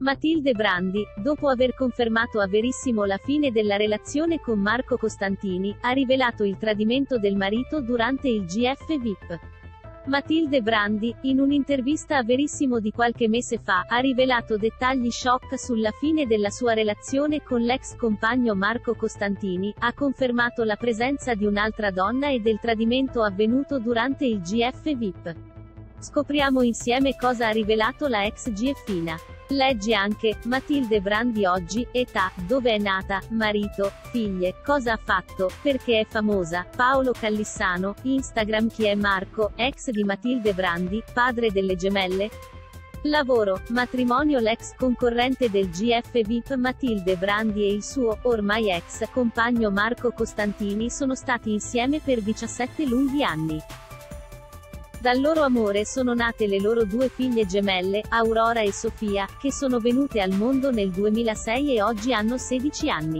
Matilde Brandi, dopo aver confermato a Verissimo la fine della relazione con Marco Costantini, ha rivelato il tradimento del marito durante il GF VIP. Matilde Brandi, in un'intervista a Verissimo di qualche mese fa, ha rivelato dettagli shock sulla fine della sua relazione con l'ex compagno Marco Costantini, ha confermato la presenza di un'altra donna e del tradimento avvenuto durante il GF VIP. Scopriamo insieme cosa ha rivelato la ex GFina. Leggi anche, Matilde Brandi oggi, età, dove è nata, marito, figlie, cosa ha fatto, perché è famosa, Paolo Callissano, Instagram chi è Marco, ex di Matilde Brandi, padre delle gemelle? Lavoro, matrimonio l'ex concorrente del GF VIP Matilde Brandi e il suo, ormai ex, compagno Marco Costantini sono stati insieme per 17 lunghi anni. Dal loro amore sono nate le loro due figlie gemelle, Aurora e Sofia, che sono venute al mondo nel 2006 e oggi hanno 16 anni.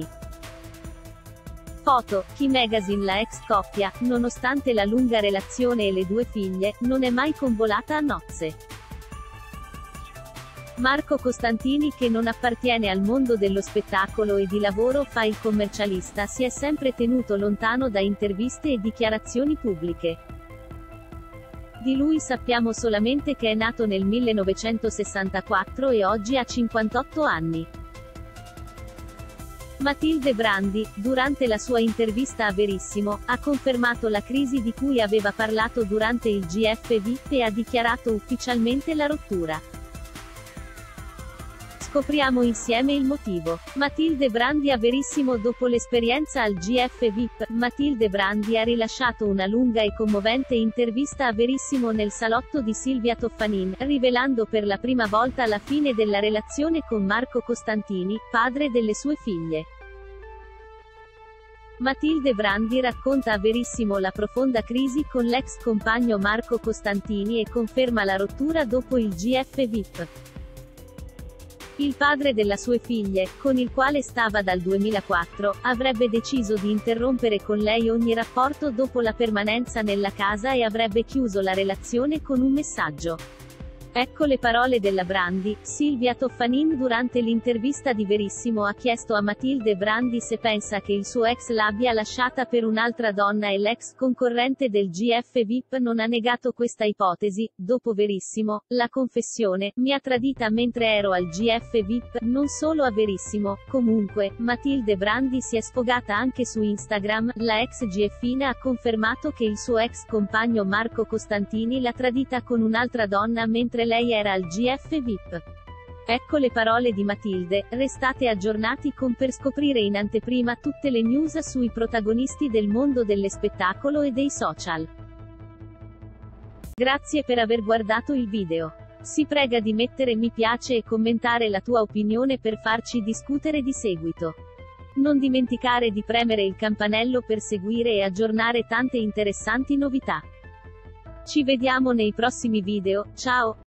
Foto, Chi Magazine. La ex coppia, nonostante la lunga relazione e le due figlie, non è mai convolata a nozze. Marco Costantini, che non appartiene al mondo dello spettacolo e di lavoro fa il commercialista, si è sempre tenuto lontano da interviste e dichiarazioni pubbliche. Di lui sappiamo solamente che è nato nel 1964 e oggi ha 58 anni. Matilde Brandi, durante la sua intervista a Verissimo, ha confermato la crisi di cui aveva parlato durante il GF VIP e ha dichiarato ufficialmente la rottura. Scopriamo insieme il motivo. Matilde Brandi a Verissimo. Dopo l'esperienza al GF VIP, Matilde Brandi ha rilasciato una lunga e commovente intervista a Verissimo nel salotto di Silvia Toffanin, rivelando per la prima volta la fine della relazione con Marco Costantini, padre delle sue figlie. Matilde Brandi racconta a Verissimo la profonda crisi con l'ex compagno Marco Costantini e conferma la rottura dopo il GF VIP. Il padre delle sue figlie, con il quale stava dal 2004, avrebbe deciso di interrompere con lei ogni rapporto dopo la permanenza nella casa e avrebbe chiuso la relazione con un messaggio. Ecco le parole della Brandi. Silvia Toffanin durante l'intervista di Verissimo ha chiesto a Matilde Brandi se pensa che il suo ex l'abbia lasciata per un'altra donna e l'ex concorrente del GF VIP non ha negato questa ipotesi. Dopo Verissimo, la confessione, mi ha tradita mentre ero al GF VIP, non solo a Verissimo. Comunque, Matilde Brandi si è sfogata anche su Instagram, la ex GFina ha confermato che il suo ex compagno Marco Costantini l'ha tradita con un'altra donna mentre lei era al GF VIP. Ecco le parole di Matilde. Restate aggiornati per scoprire in anteprima tutte le news sui protagonisti del mondo dello spettacolo e dei social. Grazie per aver guardato il video. Si prega di mettere mi piace e commentare la tua opinione per farci discutere di seguito. Non dimenticare di premere il campanello per seguire e aggiornare tante interessanti novità. Ci vediamo nei prossimi video, ciao!